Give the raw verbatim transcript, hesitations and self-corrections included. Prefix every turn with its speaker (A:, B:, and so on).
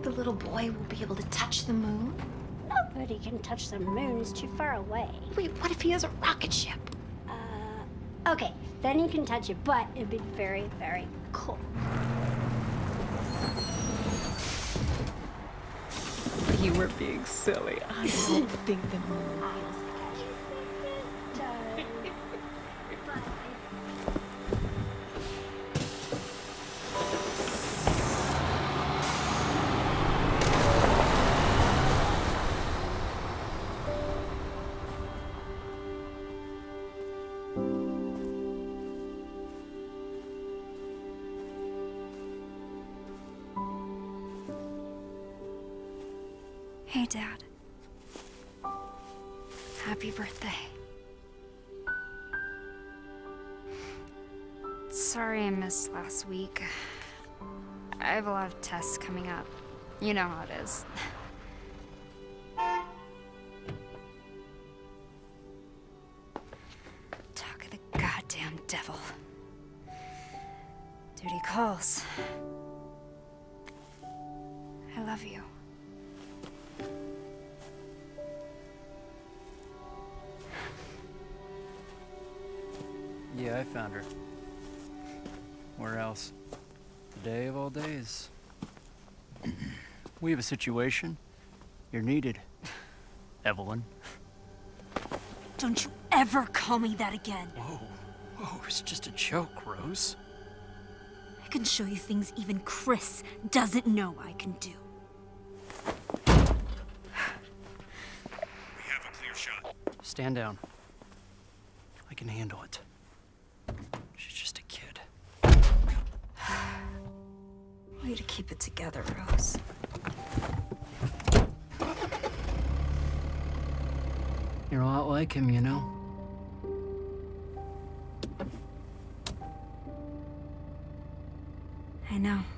A: think the little boy will be able to touch the moon?
B: Nobody can touch the moon. It's too far away.
A: Wait, what if he has a rocket ship?
B: Uh, okay, then he can touch it, but it'd be very, very cool.
A: You were being silly. I don't think the moon.
C: Hey, Dad. Happy birthday. Sorry I missed last week. I have a lot of tests coming up. You know how it is. Talk of the goddamn devil. Duty calls. I love you.
D: Yeah, I found her. Where else? The day of all days. We have a situation. You're needed, Evelyn.
E: Don't you ever call me that again.
D: Whoa, whoa, it's just a joke, Rose.
E: I can show you things even Chris doesn't know I can do.
F: We have a clear shot.
D: Stand down. I can handle it. She's just a kid.
C: Way to keep it together, Rose.
D: You're a lot like him, you know?
C: I know.